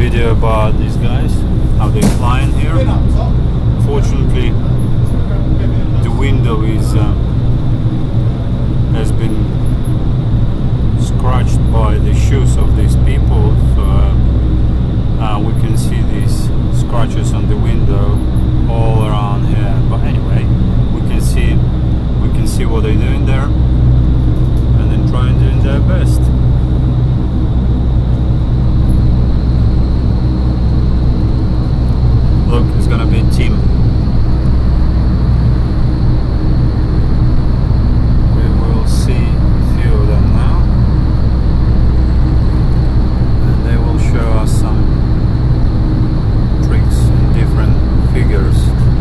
video about these guys, how they fly in here. Fortunately, the window is has been scratched by the shoes of these people, so we can see these scratches on the window all around here. But anyway, we can see what they're doing there, and then trying doing their best. Look, it's gonna be a team. We will see a few of them now, and they will show us some tricks in different figures.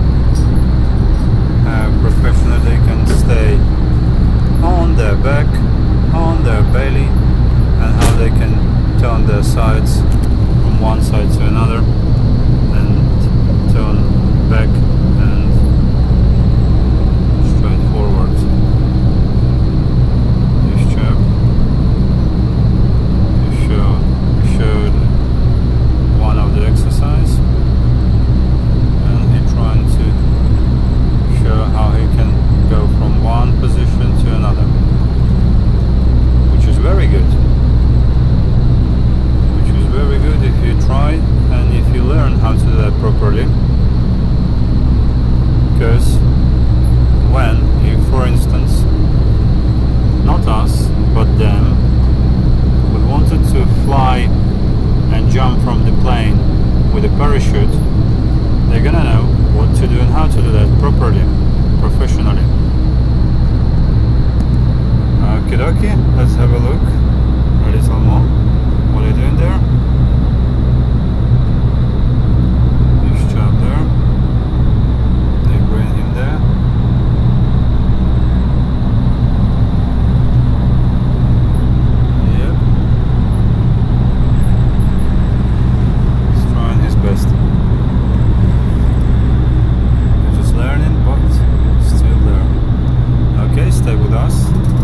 How professional they can stay on their back, on their belly, and how they can turn their sides from one side to another, turn back and straight forward. This chap showed one of the exercise, and he's trying to show how he can go from one position to another, which is very good. Which is very good if you try and if you learn how to do that properly. Because when, if for instance, not us, but them, we wanted to fly and jump from the plane with a parachute, they're gonna know what to do and how to do that properly, professionally. Okie dokie, let's have a look a little more. What are you doing there? They're just learning, but still there. Okay, stay with us.